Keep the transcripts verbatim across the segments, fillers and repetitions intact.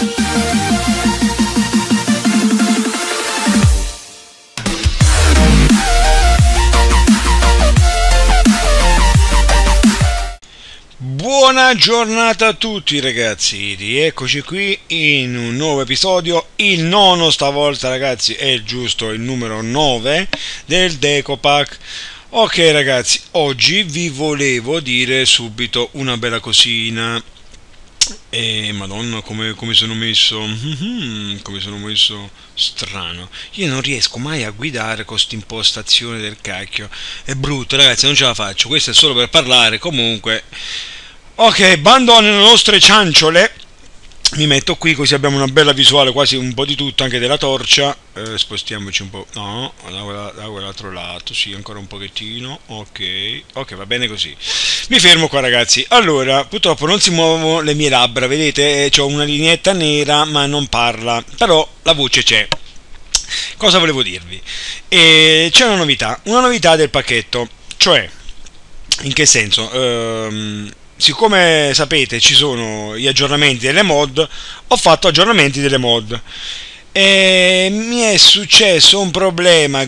Buona giornata a tutti ragazzi, rieccoci qui in un nuovo episodio, il nono stavolta ragazzi, è giusto il numero nove del Decopack. Ok ragazzi, oggi vi volevo dire subito una bella cosina. E madonna come, come sono messo come sono messo strano, io non riesco mai a guidare con questa impostazione del cacchio, è brutto ragazzi, non ce la faccio, questo è solo per parlare. Comunque ok, bando alle nostre cianciole, mi metto qui così abbiamo una bella visuale, quasi un po' di tutto, anche della torcia. Eh, spostiamoci un po', no, da, quella, da quell'altro lato, sì, ancora un pochettino, ok, ok, va bene così. Mi fermo qua ragazzi. Allora, purtroppo non si muovono le mie labbra, vedete, ho una lineetta nera ma non parla, però la voce c'è. Cosa volevo dirvi? Eh, c'è una novità, una novità del pacchetto, cioè, in che senso? Ehm... Siccome sapete ci sono gli aggiornamenti delle mod, ho fatto aggiornamenti delle mod e mi è successo un problema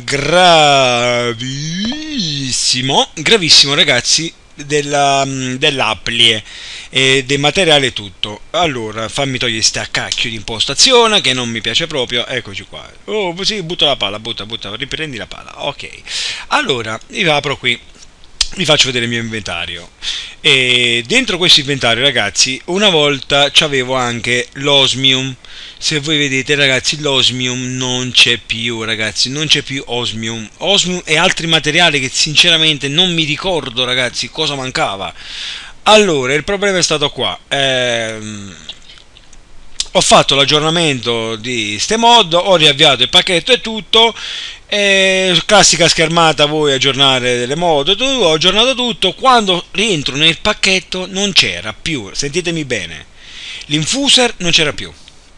gravissimo, gravissimo ragazzi, della, dell'appli e del materiale tutto. Allora fammi togliere sta cacchio di impostazione che non mi piace proprio, eccoci qua. Oh sì, butta la palla, butta, butta, riprendi la palla, ok. Allora vi apro qui, vi faccio vedere il mio inventario. E dentro questo inventario ragazzi una volta c'avevo anche l'osmium. Se voi vedete ragazzi, l'osmium non c'è più ragazzi, non c'è più osmium osmium e altri materiali che sinceramente non mi ricordo ragazzi cosa mancava. Allora il problema è stato qua, ehm, ho fatto l'aggiornamento di ste mod, ho riavviato il pacchetto e tutto. E classica schermata, voi aggiornare delle mod, ho aggiornato tutto. Quando rientro nel pacchetto non c'era più, sentitemi bene, l'infuser non c'era più,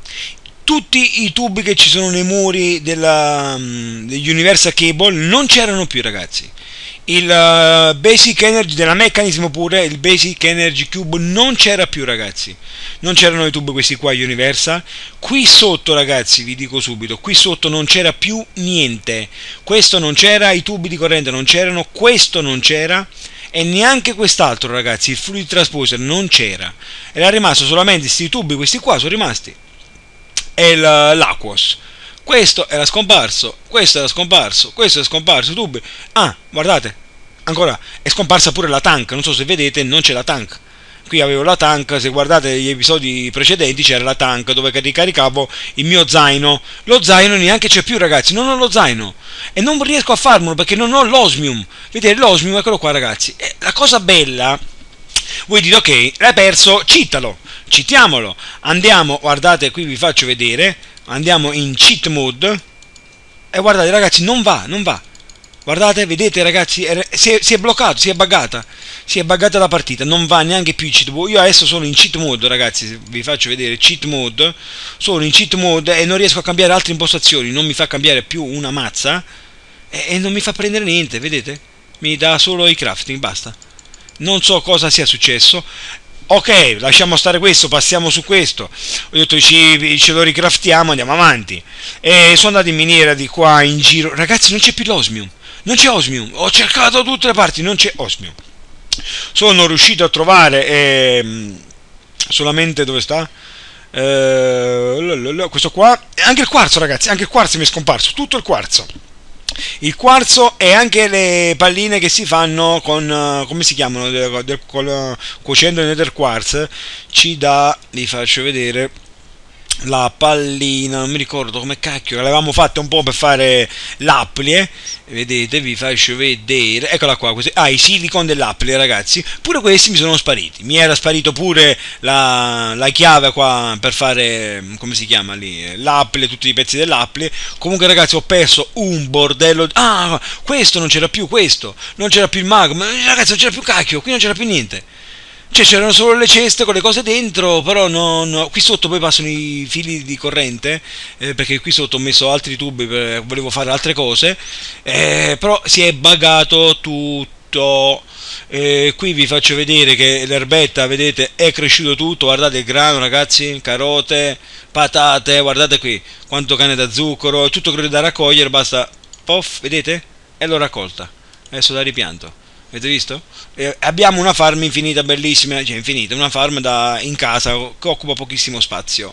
tutti i tubi che ci sono nei muri della, degli Universal Cable non c'erano più ragazzi, il uh, Basic Energy della Mechanism, pure il Basic Energy Cube non c'era più ragazzi, non c'erano i tubi questi qua Universal. Qui sotto ragazzi vi dico subito, qui sotto non c'era più niente, questo non c'era, i tubi di corrente non c'erano, questo non c'era e neanche quest'altro ragazzi, il fluid transposer non c'era, era rimasto solamente questi tubi, questi qua sono rimasti, e l'Aquos. Questo era scomparso, questo era scomparso, questo è scomparso, tubi. Ah, guardate, ancora è scomparsa pure la tank, non so se vedete, non c'è la tank. Qui avevo la tank, se guardate gli episodi precedenti c'era la tank dove ricaricavo il mio zaino. Lo zaino neanche c'è più ragazzi, non ho lo zaino e non riesco a farmelo perché non ho l'osmium. Vedete l'osmium, eccolo qua ragazzi. E la cosa bella, voi dite ok, l'hai perso, citalo, citiamolo. Andiamo, guardate qui vi faccio vedere. Andiamo in cheat mode e guardate ragazzi, non va, non va. Guardate, vedete ragazzi, si è, si è bloccato, si è buggata, si è buggata la partita, non va neanche più in cheat mode. Io adesso sono in cheat mode ragazzi, vi faccio vedere cheat mode, sono in cheat mode e non riesco a cambiare altre impostazioni, non mi fa cambiare più una mazza e, e non mi fa prendere niente, vedete? Mi dà solo i crafting, basta. Non so cosa sia successo. Ok, lasciamo stare questo, passiamo su questo. Ho detto ci, ce lo ricraftiamo, andiamo avanti. E sono andato in miniera di qua in giro. Ragazzi non c'è più l'osmium, non c'è osmium. Ho cercato da tutte le parti, non c'è osmium. Sono riuscito a trovare eh, solamente, dove sta? Eh, questo qua. Anche il quarzo ragazzi, anche il quarzo mi è scomparso, tutto il quarzo. Il quarzo e anche le palline che si fanno con, uh, come si chiamano, del, del, col, uh, cuocendo il nether quartz, ci dà, vi faccio vedere, la pallina, non mi ricordo come cacchio, l'avevamo fatta un po' per fare l'applie, vedete, vi faccio vedere, eccola qua, questi, ah, i silicon dell'applie ragazzi, pure questi mi sono spariti, mi era sparito pure la, la chiave qua per fare, come si chiama lì, l'applie, tutti i pezzi dell'applie. Comunque ragazzi ho perso un bordello, ah, questo non c'era più, questo, non c'era più il magma, ragazzi non c'era più cacchio, qui non c'era più niente. Cioè c'erano solo le ceste con le cose dentro, però non, qui sotto poi passano i fili di corrente, eh, perché qui sotto ho messo altri tubi, per, volevo fare altre cose, eh, però si è buggato tutto. E qui vi faccio vedere che l'erbetta, vedete, è cresciuto tutto. Guardate il grano, ragazzi, carote, patate, guardate qui quanto cane da zucchero, è tutto quello da raccogliere, basta, poff, vedete? E l'ho raccolta, adesso la ripianto. Avete visto? Eh, abbiamo una farm infinita, bellissima, cioè infinita, una farm da, in casa che occupa pochissimo spazio.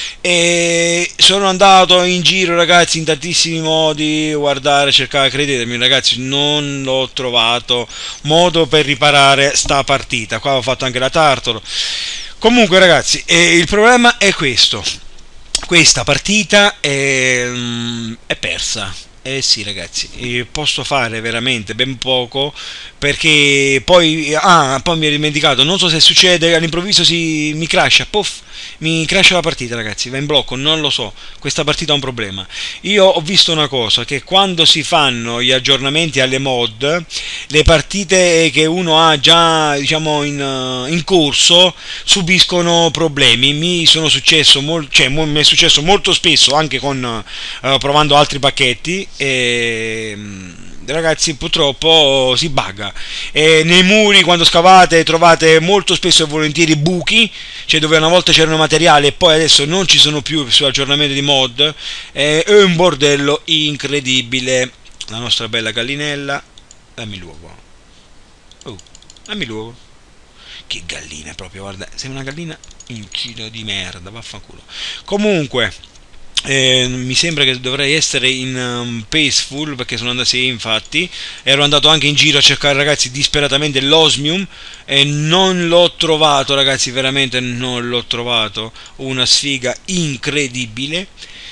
E sono andato in giro, ragazzi, in tantissimi modi, guardare, cercare, credetemi, ragazzi, non l'ho trovato modo per riparare sta partita. Qua ho fatto anche la tartaro. Comunque, ragazzi, eh, il problema è questo. Questa partita è, mm, è persa. Eh sì, ragazzi, posso fare veramente ben poco, perché poi, ah, poi mi ero dimenticato, non so se succede, all'improvviso si mi crasha, puff, mi crasha la partita, ragazzi, va in blocco, non lo so, questa partita ha un problema. Io ho visto una cosa, che quando si fanno gli aggiornamenti alle mod, le partite che uno ha già, diciamo, in, in corso subiscono problemi. Mi sono successo, cioè, mi è successo molto spesso, anche con uh, provando altri pacchetti, e ragazzi, purtroppo si bugga. E nei muri, quando scavate, trovate molto spesso e volentieri buchi, cioè dove una volta c'erano materiali e poi adesso non ci sono più su aggiornamento di mod. È un bordello incredibile. La nostra bella gallinella, dammi l'uovo. Oh, dammi l'uovo. Che gallina proprio, guarda, sei una gallina in chilo di merda, vaffanculo. Comunque, Eh, mi sembra che dovrei essere in um, Peaceful, perché sono andato, sì, infatti ero andato anche in giro a cercare, ragazzi, disperatamente l'osmium e non l'ho trovato, ragazzi, veramente non l'ho trovato. Una sfiga incredibile.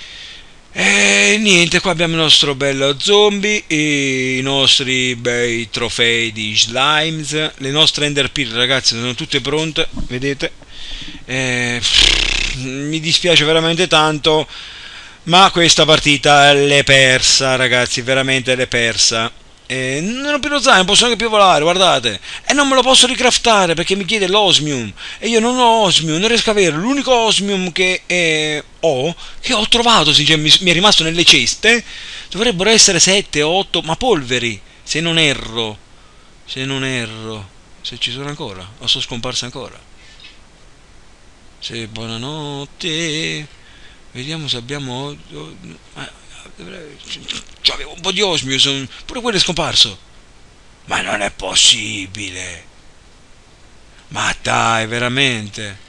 E niente, qua abbiamo il nostro bello zombie, i nostri bei trofei di slimes, le nostre ender pearl, ragazzi, sono tutte pronte, vedete. E, pff, mi dispiace veramente tanto, ma questa partita l'è persa, ragazzi, veramente l'è persa. E non ho più lo zaino, non posso neanche più volare, guardate. E non me lo posso ricraftare perché mi chiede l'osmium. E io non ho osmium, non riesco a avere. L'unico osmium che eh, ho, che ho trovato, sì, cioè, mi, mi è rimasto nelle ceste, dovrebbero essere sette otto, ma polveri, se non erro. Se non erro. Se ci sono ancora, o sono scomparse ancora. Se buonanotte. Vediamo se abbiamo. C'avevo un po' di osmium, pure quello è scomparso. Ma non è possibile. Ma dai, veramente.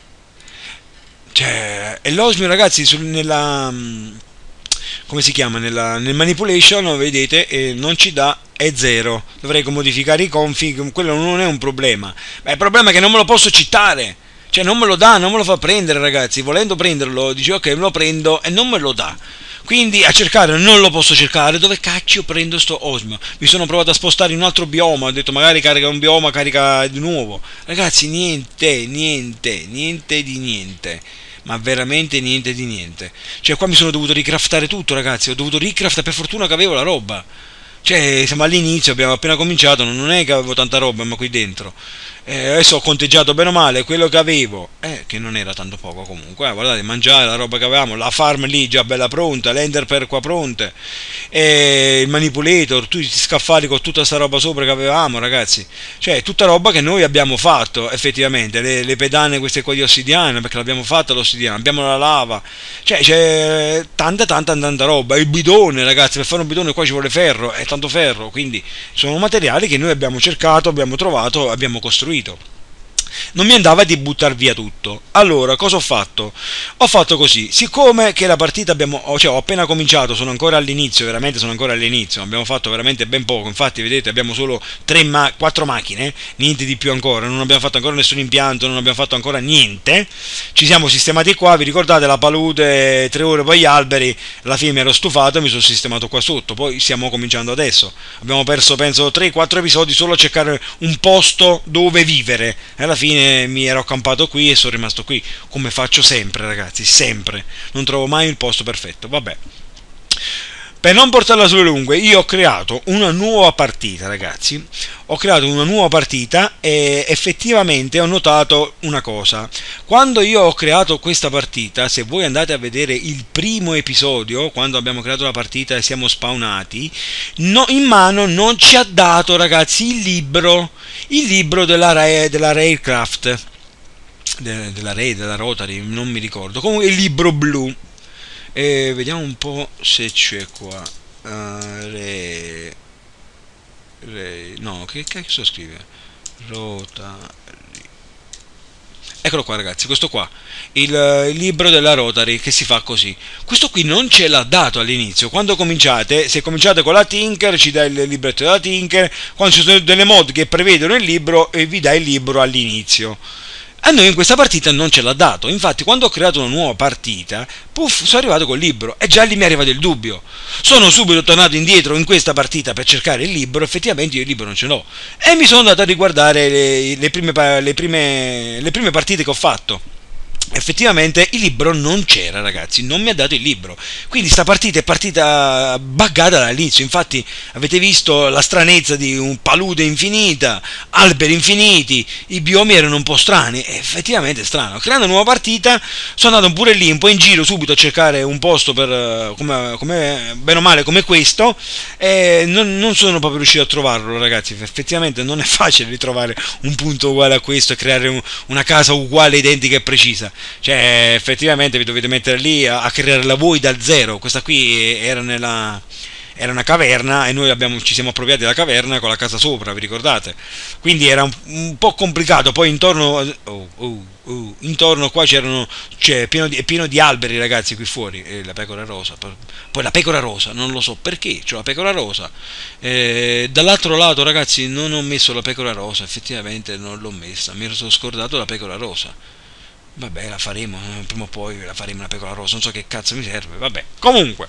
Cioè, e l'osmium, ragazzi, sul, nella. Come si chiama? Nella, nel manipulation, vedete, eh, non ci dà, è zero. Dovrei modificare i config, quello non è un problema. Ma il problema è che non me lo posso citare. Cioè non me lo dà, non me lo fa prendere, ragazzi. Volendo prenderlo, dice ok, me lo prendo e non me lo dà. Quindi a cercare non lo posso cercare. Dove cacchio prendo sto osmio? Mi sono provato a spostare in un altro bioma, ho detto magari carica un bioma, carica di nuovo. Ragazzi, niente, niente, niente di niente. Ma veramente niente di niente. Cioè qua mi sono dovuto ricraftare tutto, ragazzi. Ho dovuto ricraftare, per fortuna che avevo la roba. Cioè siamo all'inizio, abbiamo appena cominciato, non è che avevo tanta roba, ma qui dentro. Eh, adesso ho conteggiato bene o male quello che avevo, eh, che non era tanto poco comunque, eh, guardate, mangiare la roba che avevamo, la farm lì già bella pronta, l'ender per qua pronte, eh, il manipulator, tutti gli scaffali con tutta sta roba sopra che avevamo, ragazzi, cioè tutta roba che noi abbiamo fatto effettivamente, le, le pedane queste qua di ossidiana, perché l'abbiamo fatta l'ossidiana, abbiamo la lava, cioè c'è tanta tanta tanta roba, il bidone, ragazzi, per fare un bidone qua ci vuole ferro, è tanto ferro, quindi sono materiali che noi abbiamo cercato, abbiamo trovato, abbiamo costruito. Non mi andava di buttare via tutto. Allora, cosa ho fatto? Ho fatto così, siccome che la partita abbiamo, cioè ho appena cominciato, sono ancora all'inizio, veramente sono ancora all'inizio, abbiamo fatto veramente ben poco, infatti vedete abbiamo solo tre ma quattro macchine, niente di più ancora, non abbiamo fatto ancora nessun impianto, non abbiamo fatto ancora niente, ci siamo sistemati qua, vi ricordate la palude, tre ore poi gli alberi, alla fine mi ero stufato e mi sono sistemato qua sotto, poi stiamo cominciando adesso, abbiamo perso penso tre quattro episodi solo a cercare un posto dove vivere, e alla fine mi ero accampato qui e sono rimasto qui, come faccio sempre, ragazzi, sempre, non trovo mai il posto perfetto, vabbè. per non portarla sulle lunghe, io ho creato una nuova partita, ragazzi. Ho creato una nuova partita e effettivamente ho notato una cosa. Quando io ho creato questa partita, se voi andate a vedere il primo episodio, quando abbiamo creato la partita e siamo spawnati, no, in mano non ci ha dato, ragazzi, il libro, il libro della, della Railcraft, de, della Ray, della Rotary, non mi ricordo, comunque il libro blu. E vediamo un po' se c'è qua. Uh, re, re, no, che cazzo scrive? Rotary. Eccolo qua, ragazzi, questo qua, il, il libro della Rotary, che si fa così. Questo qui non ce l'ha dato all'inizio. Quando cominciate, se cominciate con la Tinker, ci dà il libretto della Tinker. Quando ci sono delle mod che prevedono il libro, e vi dà il libro all'inizio. A noi in questa partita non ce l'ha dato. Infatti quando ho creato una nuova partita, puff, sono arrivato col libro e già lì mi è arrivato il dubbio. Sono subito tornato indietro in questa partita per cercare il libro. Effettivamente io il libro non ce l'ho e mi sono andato a riguardare le, le, prime, le, prime, le prime partite che ho fatto. Effettivamente il libro non c'era, ragazzi, non mi ha dato il libro, quindi sta partita è partita buggata dall'inizio. Infatti avete visto la stranezza di un palude infinita, alberi infiniti, i biomi erano un po' strani, e effettivamente è strano. Creando una nuova partita sono andato pure lì un po' in giro subito a cercare un posto per come, come bene o male come questo, e non, non sono proprio riuscito a trovarlo, ragazzi. Effettivamente non è facile ritrovare un punto uguale a questo e creare un, una casa uguale, identica e precisa. Cioè effettivamente vi dovete mettere lì a, a crearla voi da zero. Questa qui era nella era una caverna e noi abbiamo, ci siamo appropriati della caverna con la casa sopra, vi ricordate? Quindi era un, un po' complicato. Poi intorno oh, oh, oh, intorno qua c'erano c'è pieno di, pieno di alberi, ragazzi, qui fuori. E la pecora rosa, poi la pecora rosa, non lo so perché c'ho la pecora rosa. Eh, dall'altro lato, ragazzi, non ho messo la pecora rosa, effettivamente non l'ho messa, mi sono scordato la pecora rosa. Vabbè, la faremo, prima o poi la faremo una pecora rosa, non so che cazzo mi serve, vabbè. Comunque,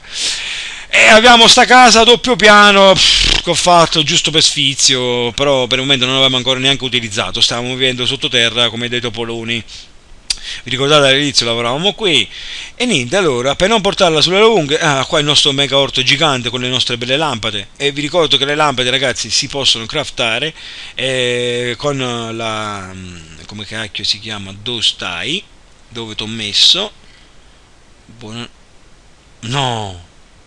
e abbiamo sta casa a doppio piano, pff, che ho fatto giusto per sfizio, però per il momento non l'avevamo ancora neanche utilizzato, stavamo vivendo sottoterra come dei topoloni. Vi ricordate all'inizio lavoravamo qui e niente. Allora, per non portarla sulle lunghe, ah, qua il nostro mega orto gigante con le nostre belle lampade. E vi ricordo che le lampade, ragazzi, si possono craftare eh, con la, come cacchio si chiama, dove stai, dove t'ho messo. Buona... no,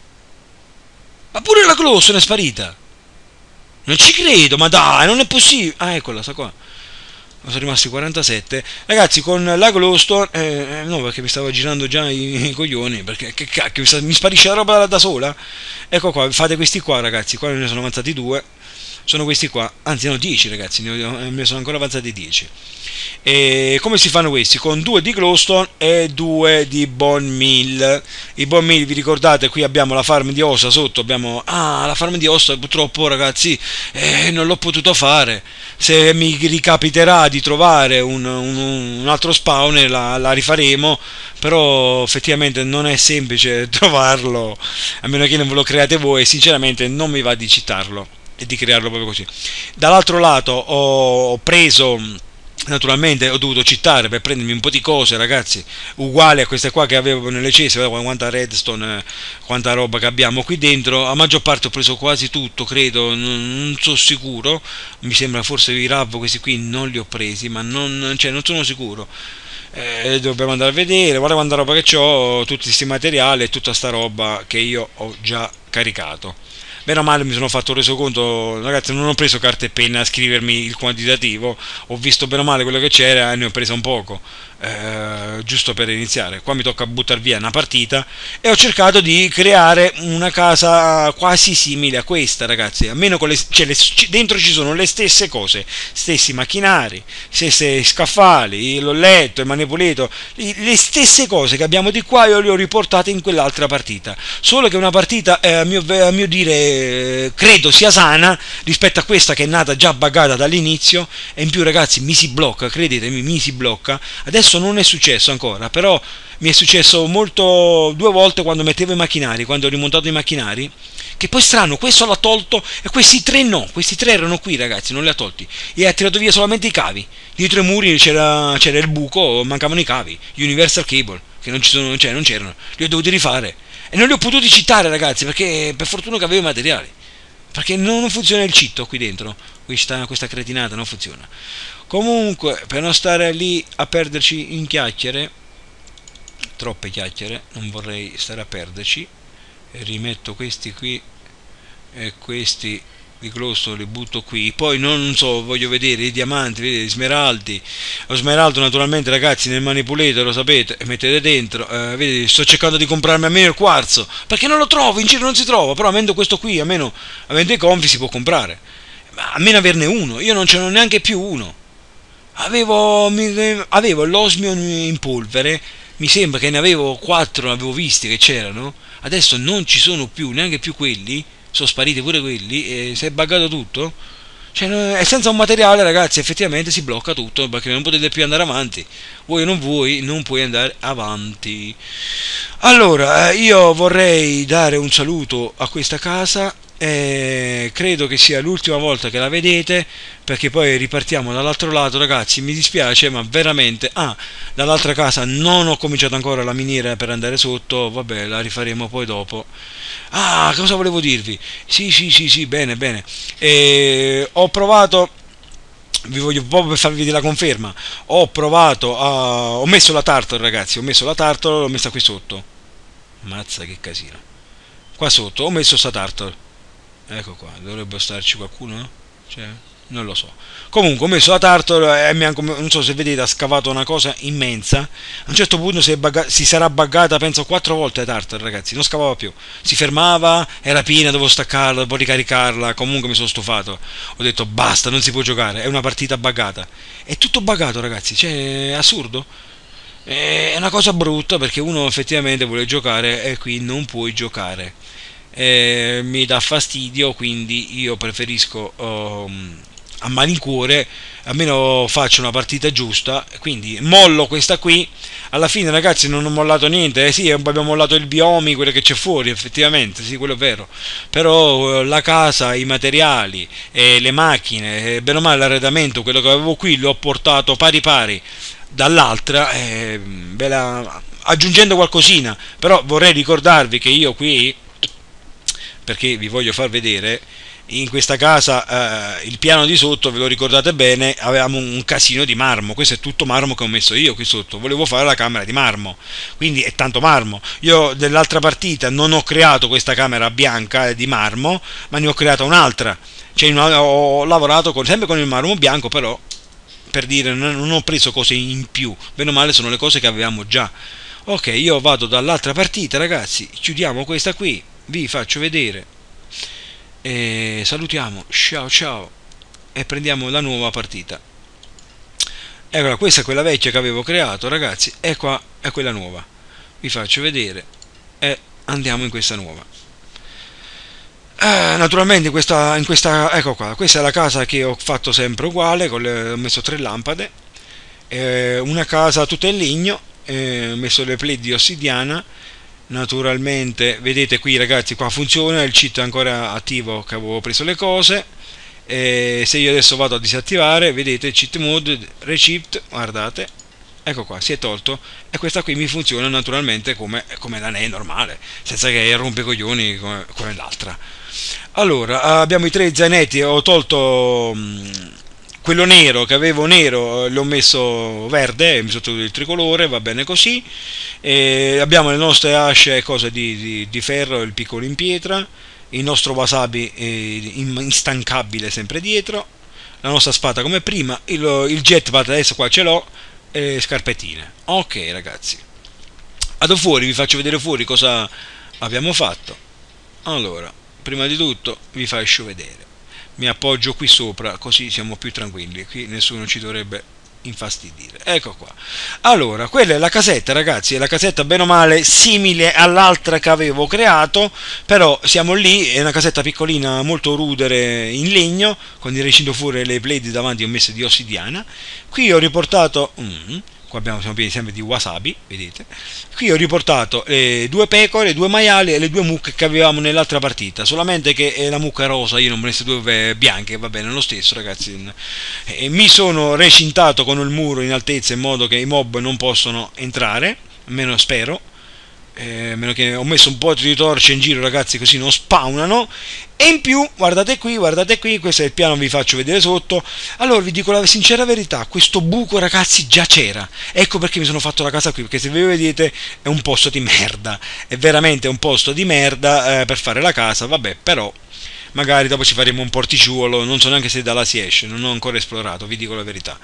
ma pure la glowstone è sparita, non ci credo, ma dai, non è possibile. Ah, eccola, sta qua. Sono rimasti quarantasette, ragazzi. Con la glowstone eh, no, perché mi stavo girando già i, i coglioni, perché che cacchio, mi, mi sparisce la roba da, da sola. Ecco qua, fate questi qua, ragazzi. Qua ne sono avanzati due, sono questi qua, anzi no, dieci, ragazzi, ne, ne sono ancora avanzati dieci. E come si fanno questi? Con due di glowstone e due di bone meal. I bone meal, vi ricordate, qui abbiamo la farm di ossa sotto, abbiamo ah la farm di ossa. Purtroppo, ragazzi, eh, non l'ho potuto fare. Se mi ricapiterà di trovare un, un, un altro spawner la, la rifaremo, però effettivamente non è semplice trovarlo, a meno che non ve lo create voi, e sinceramente non mi va di citarlo e di crearlo proprio così. Dall'altro lato ho preso, naturalmente ho dovuto cittare per prendermi un po' di cose, ragazzi, uguali a queste qua che avevo nelle cese. Quanta redstone, quanta roba che abbiamo qui dentro. A maggior parte ho preso quasi tutto, credo, non, non sono sicuro, mi sembra forse i rav questi qui non li ho presi, ma non, cioè, non sono sicuro. Eh, dobbiamo andare a vedere, guarda quanta roba che ho, tutti questi materiali e tutta sta roba che io ho già caricato. Bene o male mi sono fatto reso conto, ragazzi, non ho preso carta e penna a scrivermi il quantitativo, ho visto bene o male quello che c'era e ne ho preso un poco, eh, giusto per iniziare. Qua mi tocca buttare via una partita e ho cercato di creare una casa quasi simile a questa, ragazzi, almeno con le, cioè le, dentro ci sono le stesse cose, stessi macchinari, stessi scaffali, l'ho letto, il manipolito, le stesse cose che abbiamo di qua io le ho riportate in quell'altra partita, solo che una partita eh, a, mio, a mio dire credo sia sana rispetto a questa che è nata già buggata dall'inizio, e in più, ragazzi, mi si blocca, credetemi, mi si blocca. Adesso non è successo ancora, però mi è successo molto due volte quando mettevo i macchinari, quando ho rimontato i macchinari, che poi strano, questo l'ha tolto e questi tre no, questi tre erano qui, ragazzi, non li ha tolti, e ha tirato via solamente i cavi. Dietro i muri c'era il buco, mancavano i cavi, Universal Cable. che non ci sono, cioè non c'erano, li ho dovuti rifare e non li ho potuti citare, ragazzi, perché per fortuna che avevo i materiali, perché non funziona il citto qui dentro, questa, questa cretinata non funziona. Comunque, per non stare lì a perderci in chiacchiere, troppe chiacchiere, non vorrei stare a perderci, rimetto questi qui e questi di glosso li butto qui, poi non so, voglio vedere i diamanti, vedete, gli smeraldi, lo smeraldo naturalmente, ragazzi, nel manipulatore, lo sapete, e mettete dentro, eh, vedete, sto cercando di comprarmi almeno il quarzo, perché non lo trovo, in giro non si trova, però avendo questo qui, almeno avendo i confi si può comprare, ma almeno averne uno, io non ce n'ho neanche più uno, avevo, avevo l'osmio in polvere, mi sembra che ne avevo quattro, ne avevo visti che c'erano, adesso non ci sono più, neanche più quelli, sono spariti pure quelli e si è buggato tutto, cioè è senza un materiale, ragazzi, effettivamente si blocca tutto perché non potete più andare avanti, voi non vuoi, non puoi andare avanti. Allora, io vorrei dare un saluto a questa casa, eh, credo che sia l'ultima volta che la vedete, perché poi ripartiamo dall'altro lato, ragazzi, mi dispiace ma veramente, ah, dall'altra casa non ho cominciato ancora la miniera per andare sotto, vabbè, la rifaremo poi dopo. Ah, cosa volevo dirvi? Sì, sì, sì, sì, bene, bene. Eh, ho provato, vi voglio proprio per farvi la conferma, ho provato a... ho messo la tartar, ragazzi, ho messo la tartar, l'ho messa qui sotto. Mazza che casino. Qua sotto ho messo sta tartar. Ecco qua, dovrebbe starci qualcuno, no? Cioè, non lo so. Comunque ho messo la tartar e mi ha, non so se vedete, ha scavato una cosa immensa. A un certo punto si, è bugga, si sarà buggata, penso, quattro volte la tartar, ragazzi, non scavava più. Si fermava, era piena, dovevo staccarla, dovevo ricaricarla, comunque mi sono stufato. Ho detto basta, non si può giocare, è una partita buggata. È tutto buggato, ragazzi, cioè, è assurdo. È una cosa brutta perché uno effettivamente vuole giocare e qui non puoi giocare. Eh, mi dà fastidio, quindi io preferisco um, a malincuore, almeno faccio una partita giusta, quindi mollo questa qui. Alla fine, ragazzi, non ho mollato niente, eh sì, abbiamo mollato il biomi, quello che c'è fuori, effettivamente, sì, quello è vero, però eh, la casa, i materiali, eh, le macchine, eh, bene o male l'arredamento, quello che avevo qui l'ho portato pari pari dall'altra, eh, aggiungendo qualcosina, però vorrei ricordarvi che io qui, perché vi voglio far vedere, in questa casa eh, il piano di sotto, ve lo ricordate bene, avevamo un casino di marmo, questo è tutto marmo che ho messo io qui sotto, volevo fare la camera di marmo, quindi è tanto marmo. Io nell'altra partita non ho creato questa camera bianca di marmo, ma ne ho creata un'altra, cioè ho lavorato con, sempre con il marmo bianco, però per dire non ho preso cose in più, bene o male sono le cose che avevamo già. Ok, io vado dall'altra partita, ragazzi, chiudiamo questa qui, vi faccio vedere e salutiamo, ciao ciao, e prendiamo la nuova partita. Eccola, questa è quella vecchia che avevo creato, ragazzi, e qua è quella nuova, vi faccio vedere e andiamo in questa nuova. Eh, naturalmente in questa, in questa, ecco qua, questa è la casa che ho fatto sempre uguale, con le, ho messo tre lampade, eh, una casa tutta in legno, eh, ho messo le plate di ossidiana. Naturalmente vedete qui, ragazzi, qua funziona, il cheat è ancora attivo che avevo preso le cose, e se io adesso vado a disattivare, vedete cheat mode, recipt, guardate, ecco qua, si è tolto, e questa qui mi funziona naturalmente come, come la N E normale, senza che rompe i coglioni come, come l'altra. Allora, abbiamo i tre zainetti, ho tolto mh, quello nero che avevo nero, l'ho messo verde, mi sono tolto il tricolore, va bene così. E abbiamo le nostre asce, cose di, di, di ferro, il piccolo in pietra, il nostro wasabi eh, instancabile sempre dietro, la nostra spada come prima, il, il jetpack adesso qua ce l'ho, e scarpettine. Ok, ragazzi, vado fuori, vi faccio vedere fuori cosa abbiamo fatto. Allora, prima di tutto vi faccio vedere, mi appoggio qui sopra così siamo più tranquilli, qui nessuno ci dovrebbe infastidire. Ecco qua. Allora, quella è la casetta, ragazzi, è la casetta bene o male simile all'altra che avevo creato, però siamo lì, è una casetta piccolina molto rudere in legno, con il recinto fuori, le plate davanti ho messo di ossidiana. Qui ho riportato mm, qua abbiamo, siamo pieni sempre di wasabi, vedete. Qui ho riportato eh, due pecore, due maiali e le due mucche che avevamo nell'altra partita, solamente che eh, la mucca rosa io non me ne messe due bianche, va bene lo stesso, ragazzi. E mi sono recintato con il muro in altezza in modo che i mob non possono entrare, almeno spero. Eh, meno che ho messo un po' di torce in giro, ragazzi, così non spawnano. E in più, guardate qui, guardate qui, questo è il piano, vi faccio vedere sotto. Allora vi dico la sincera verità, questo buco, ragazzi, già c'era. Ecco perché mi sono fatto la casa qui, perché se voi vedete è un posto di merda, è veramente un posto di merda eh, per fare la casa. Vabbè, però magari dopo ci faremo un porticciuolo, non so neanche se da là si esce, non ho ancora esplorato, vi dico la verità.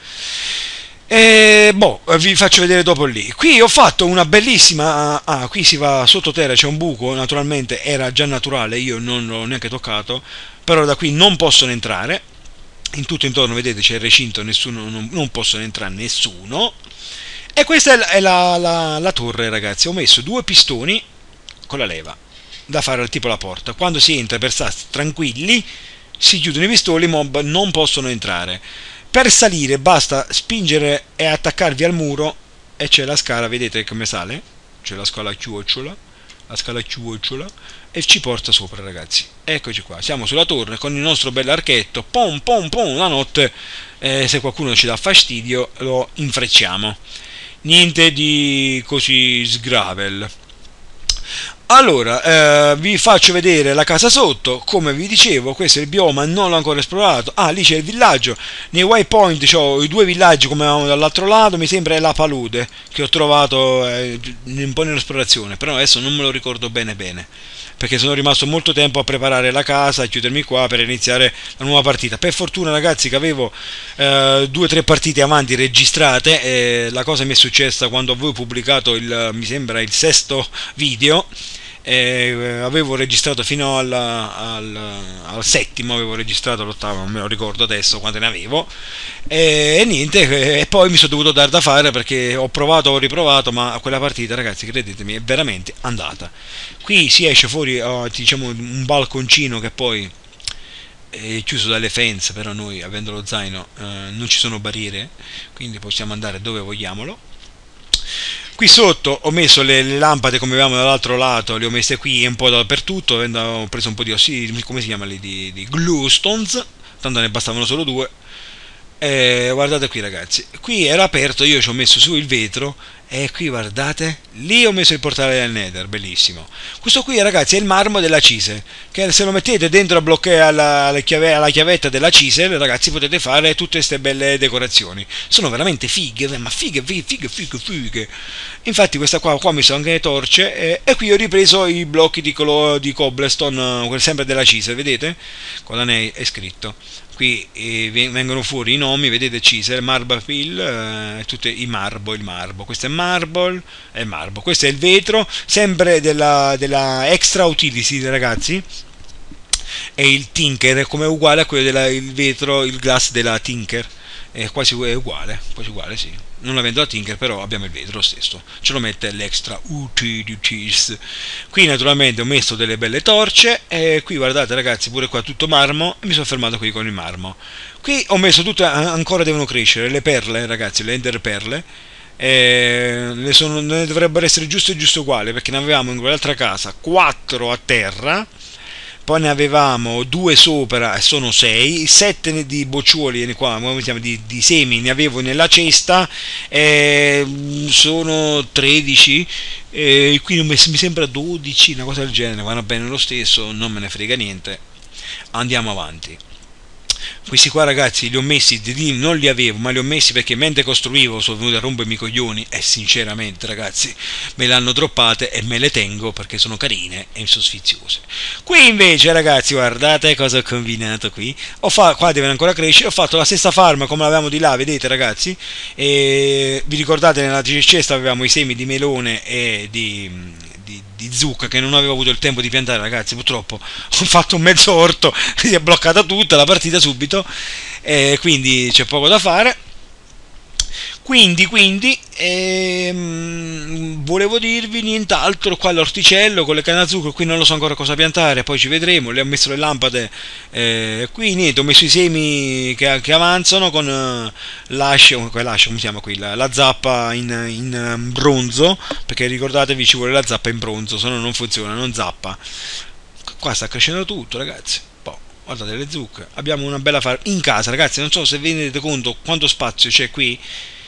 E boh, vi faccio vedere dopo lì. Qui ho fatto una bellissima. Ah, qui si va sottoterra, c'è un buco, naturalmente era già naturale, io non l'ho neanche toccato. Però da qui non possono entrare. In tutto intorno, vedete, c'è il recinto, nessuno, non, non possono entrare nessuno. E questa è la, è la, la, la torre, ragazzi. Ho messo due pistoni con la leva da fare tipo la porta. Quando si entra per stare tranquilli, si chiudono i pistoni, i mob non possono entrare. Per salire basta spingere e attaccarvi al muro e c'è la scala, vedete come sale? C'è la scala chiocciola, la scala chiocciola e ci porta sopra, ragazzi. Eccoci qua, siamo sulla torre con il nostro bell'archetto, pom pom pom, la notte, eh, se qualcuno ci dà fastidio lo infrecciamo. Niente di così sgravel. Allora, eh, vi faccio vedere la casa sotto, come vi dicevo, questo è il bioma, non l'ho ancora esplorato. Ah, lì c'è il villaggio, nei waypoint ho i due villaggi come avevamo dall'altro lato, mi sembra è la palude, che ho trovato eh, un po' nell'esplorazione, però adesso non me lo ricordo bene bene, perché sono rimasto molto tempo a preparare la casa, a chiudermi qua per iniziare la nuova partita. Per fortuna, ragazzi, che avevo eh, due o tre partite avanti registrate, e la cosa mi è successa quando avevo pubblicato il, mi sembra, il sesto video. Eh, avevo registrato fino al, al, al settimo, avevo registrato l'ottavo, non me lo ricordo adesso quante ne avevo, e, e niente, e poi mi sono dovuto dare da fare perché ho provato, ho riprovato, ma quella partita, ragazzi, credetemi, è veramente andata. Qui si esce fuori, oh, diciamo, un balconcino che poi è chiuso dalle fence, però noi, avendo lo zaino, eh, non ci sono barriere, quindi possiamo andare dove vogliamolo. Qui sotto ho messo le, le lampade come avevamo dall'altro lato, le ho messe qui un po' dappertutto, ho preso un po' di ossi, come si chiama lì, di, di glue stones, tanto ne bastavano solo due. E guardate qui, ragazzi, qui era aperto, io ci ho messo su il vetro e qui guardate, lì ho messo il portale del Nether, bellissimo. Questo qui, ragazzi, è il marmo della Cise, che se lo mettete dentro a bloccare alla, alla, chiave, alla chiavetta della Cise, ragazzi, potete fare tutte queste belle decorazioni. Sono veramente fighe, ma fighe, fighe, fighe, fighe, fighe. Infatti questa qua, qua ho messo anche le torce e, e qui ho ripreso i blocchi di, di cobblestone, sempre della Cise, vedete? Con la Nei è scritto. Qui eh, vengono fuori i nomi, vedete, Cise, Marble Hill, eh, tutti i marbo, il marbo, questo è marble, è marbo, questo è il vetro, sempre della, della extra utility, ragazzi, e il Tinker è come uguale a quello del vetro, il glass della Tinker, è quasi è uguale, quasi uguale, sì. Non avendo la Tinker, però abbiamo il vetro stesso, ce lo mette l'extra utilities. Qui naturalmente ho messo delle belle torce e qui guardate, ragazzi, pure qua tutto marmo, e mi sono fermato qui con il marmo. Qui ho messo tutte, ancora devono crescere le perle, ragazzi, le ender perle, e ne, sono, ne dovrebbero essere giusto e giusto uguali, perché ne avevamo in quell'altra casa quattro a terra, poi ne avevamo due sopra e sono sei, sette di boccioli qua, come si chiama, di, di semi ne avevo nella cesta, e sono tredici, e qui mi sembra dodici, una cosa del genere, vanno bene lo stesso, non me ne frega niente, andiamo avanti. Questi qua, ragazzi, li ho messi, non li avevo, ma li ho messi perché mentre costruivo sono venuto a rompermi i coglioni e sinceramente, ragazzi, me le hanno droppate e me le tengo perché sono carine e sono sfiziose. Qui invece, ragazzi, guardate cosa ho combinato qui. Ho fatto, qua devono ancora crescere, ho fatto la stessa farma come l'avevamo di là, vedete, ragazzi, e vi ricordate nella cesta avevamo i semi di melone e di... Di, di zucca che non avevo avuto il tempo di piantare, ragazzi, purtroppo ho fatto un mezzo orto, si è bloccata tutta la partita subito, e quindi c'è poco da fare. Quindi, quindi ehm, volevo dirvi nient'altro. Qua l'orticello con le canne a zucchero, qui non lo so ancora cosa piantare, poi ci vedremo. Le ho messo le lampade, eh, qui niente, ho messo i semi che, che avanzano con eh, l'ascia, come si chiama qui, la, la zappa in, in bronzo, perché ricordatevi ci vuole la zappa in bronzo, se no non funziona, non zappa. Qua sta crescendo tutto, ragazzi. Guardate le zucche, abbiamo una bella farma in casa, ragazzi, non so se vi rendete conto quanto spazio c'è qui.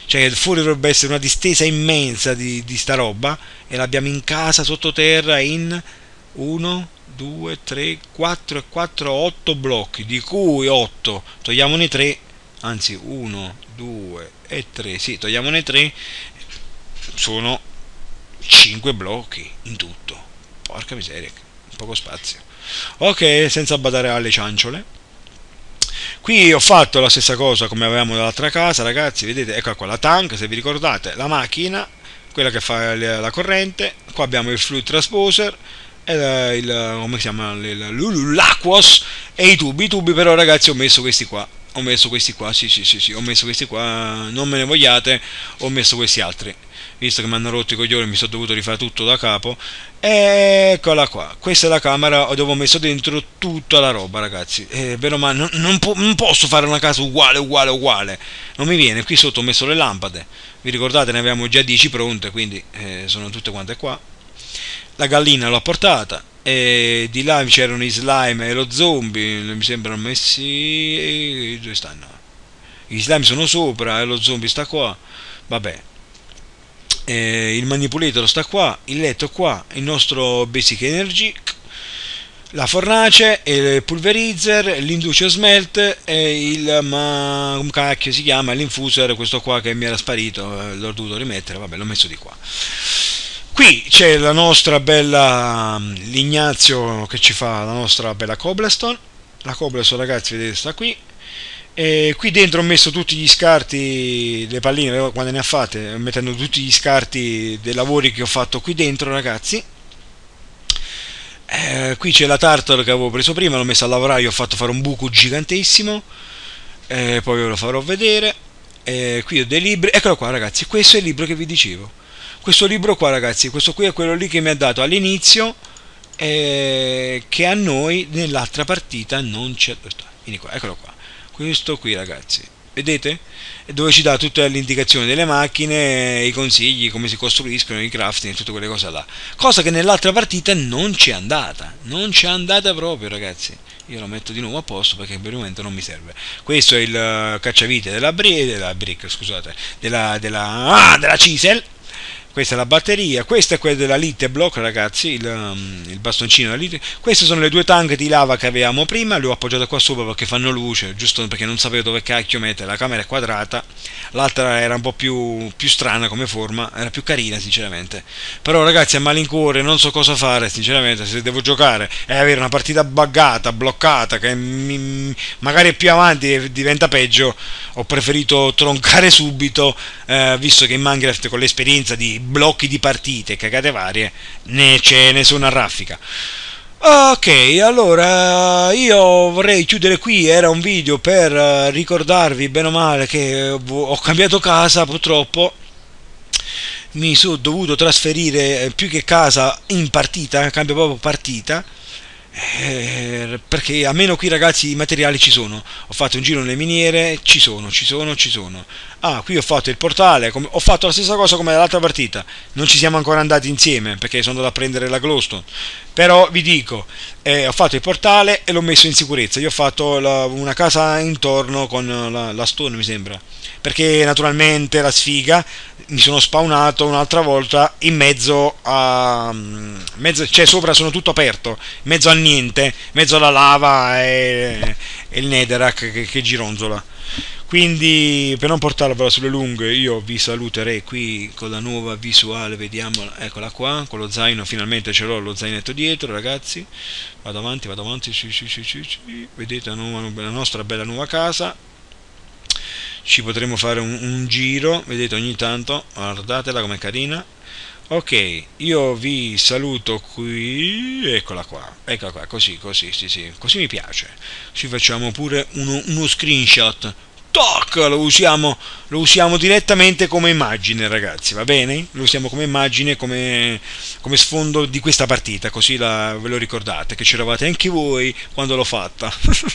cioè fuori dovrebbe essere una distesa immensa di, di sta roba, e l'abbiamo in casa sottoterra in uno, due, tre, quattro e quattro, otto blocchi, di cui otto, togliamone tre, anzi uno, due e tre, sì, togliamone tre, sono cinque blocchi in tutto. Porca miseria, poco spazio. Ok, senza badare alle cianciole. Qui ho fatto la stessa cosa come avevamo dall'altra casa, ragazzi, vedete, ecco qua la tank, se vi ricordate, la macchina, quella che fa la corrente, qua abbiamo il fluid transposer, e il, come si chiama, l'Aquos, e i tubi, i tubi però, ragazzi, ho messo questi qua, ho messo questi qua, sì sì sì sì, ho messo questi qua, non me ne vogliate, ho messo questi altri, visto che mi hanno rotto i coglioni, mi sono dovuto rifare tutto da capo. Eccola qua, questa è la camera dove ho messo dentro tutta la roba, ragazzi. Eh, bene, ma non, non, po non posso fare una casa uguale, uguale, uguale, non mi viene. Qui sotto ho messo le lampade, vi ricordate, ne avevamo già dieci pronte, quindi eh, sono tutte quante qua. La gallina l'ho portata, e di là c'erano i slime e lo zombie, mi sembrano messi, dove stanno? I slime sono sopra e lo zombie sta qua, vabbè. Eh, il manipulator sta qua, il letto qua, il nostro basic energy, la fornace, il pulverizer, l'induce smelt e il, ma come cacchio si chiama, l'infuser, questo qua che mi era sparito, eh, l'ho dovuto rimettere, vabbè, l'ho messo di qua. Qui c'è la nostra bella Lignazio che ci fa la nostra bella cobblestone, la cobblestone, ragazzi, vedete, sta qui. E qui dentro ho messo tutti gli scarti, le palline quando ne ha fatte, mettendo tutti gli scarti dei lavori che ho fatto qui dentro, ragazzi. Eh, qui c'è la tartar che avevo preso prima, l'ho messa a lavorare, ho fatto fare un buco gigantissimo, eh, poi ve lo farò vedere. Eh, qui ho dei libri, eccolo qua, ragazzi, questo è il libro che vi dicevo, questo libro qua, ragazzi, questo qui è quello lì che mi ha dato all'inizio, eh, che a noi nell'altra partita non c'è, eccolo qua, questo qui, ragazzi, vedete? E dove ci dà tutte le indicazioni delle macchine, i consigli, come si costruiscono, i crafting e tutte quelle cose là, cosa che nell'altra partita non c'è andata, non c'è andata proprio, ragazzi. Io lo metto di nuovo a posto perché per il momento non mi serve. Questo è il cacciavite della brick, della brick, scusate, della, della, ah, della chisel. Questa è la batteria, questa è quella della Lite Block, ragazzi, il, um, il bastoncino della Lite. Queste sono le due tanche di lava che avevamo prima, le ho appoggiate qua sopra perché fanno luce, giusto perché non sapevo dove cacchio mettere. La camera è quadrata, l'altra era un po' più, più strana come forma, era più carina sinceramente. Però, ragazzi, a malincuore non so cosa fare sinceramente, se devo giocare e avere una partita buggata, bloccata, che mi, magari più avanti diventa peggio, ho preferito troncare subito, eh, visto che in Minecraft con l'esperienza di blocchi di partite, cagate varie, ne ce ne sono a raffica. Ok, allora io vorrei chiudere qui, era un video per ricordarvi bene o male che ho cambiato casa, purtroppo mi sono dovuto trasferire più che casa in partita, cambio proprio partita. Eh, perché almeno qui, ragazzi, i materiali ci sono. Ho fatto un giro nelle miniere, ci sono, ci sono, ci sono. Ah, qui ho fatto il portale, come, ho fatto la stessa cosa come nell'altra partita. Non ci siamo ancora andati insieme perché sono andato a prendere la glowstone. Però vi dico, eh, ho fatto il portale e l'ho messo in sicurezza. Io ho fatto la, una casa intorno con la, la stone, mi sembra. Perché naturalmente la sfiga, mi sono spawnato un'altra volta in mezzo a mezzo, cioè sopra sono tutto aperto, in mezzo a niente, in mezzo alla lava e, e il netherrack che, che gironzola. Quindi, per non portarvela sulle lunghe, io vi saluterei qui con la nuova visuale, vediamola, eccola qua, con lo zaino, finalmente ce l'ho lo zainetto dietro, ragazzi. Vado avanti, vado avanti, sì, sì, sì, sì, sì. Vedete la, nuova, la nostra bella nuova casa. Ci potremo fare un, un giro, vedete, ogni tanto, guardatela com'è carina. Ok, io vi saluto qui, eccola qua, eccola qua, così, così, sì, sì, così mi piace. Ci facciamo pure uno, uno screenshot. Toc, lo usiamo, lo usiamo direttamente come immagine, ragazzi, va bene? Lo usiamo come immagine, come, come sfondo di questa partita, così la, ve lo ricordate, che c'eravate anche voi quando l'ho fatta.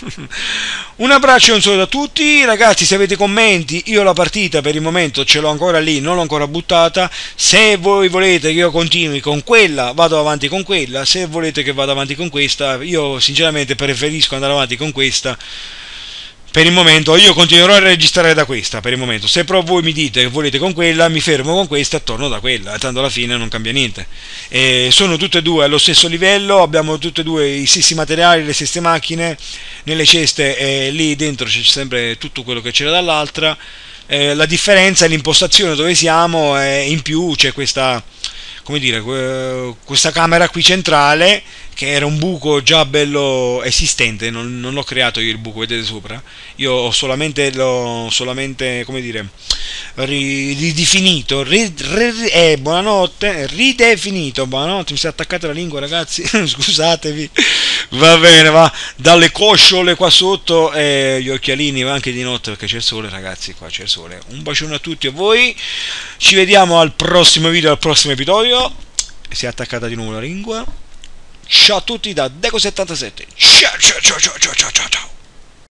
Un abbraccio e un saluto a tutti, ragazzi. Se avete commenti, io la partita per il momento ce l'ho ancora lì, non l'ho ancora buttata. Se voi volete che io continui con quella, vado avanti con quella. Se volete che vada avanti con questa, io sinceramente preferisco andare avanti con questa, per il momento io continuerò a registrare da questa, per il momento. Se però voi mi dite che volete con quella, mi fermo con questa e torno da quella, tanto alla fine non cambia niente. E sono tutte e due allo stesso livello, abbiamo tutte e due i stessi materiali, le stesse macchine, nelle ceste e lì dentro c'è sempre tutto quello che c'era dall'altra. Eh, la differenza è l'impostazione dove siamo, e in più c'è questa, come dire, questa camera qui centrale, che era un buco già bello esistente, non, non l'ho creato io il buco, vedete sopra, io ho solamente, l'ho solamente, come dire, ridefinito, ri, ri, eh, buonanotte, ridefinito, buonanotte, mi si è attaccata la lingua ragazzi, scusatevi, va bene, va, dalle cosciole qua sotto, e gli occhialini anche di notte perché c'è il sole ragazzi, qua c'è il sole. Un bacione a tutti e a voi, ci vediamo al prossimo video, al prossimo episodio. Si è attaccata di nuovo la lingua. Ciao a tutti da Deco settantasette. Ciao ciao ciao ciao ciao ciao ciao.